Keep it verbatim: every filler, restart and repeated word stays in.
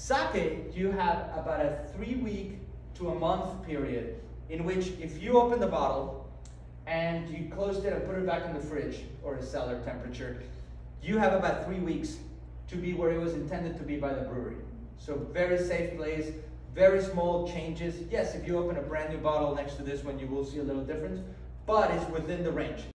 Sake, you have about a three week to a month period in which if you open the bottle and you closed it and put it back in the fridge or a cellar temperature, you have about three weeks to be where it was intended to be by the brewery. So very safe place, very small changes. Yes, if you open a brand new bottle next to this one, you will see a little difference, but it's within the range.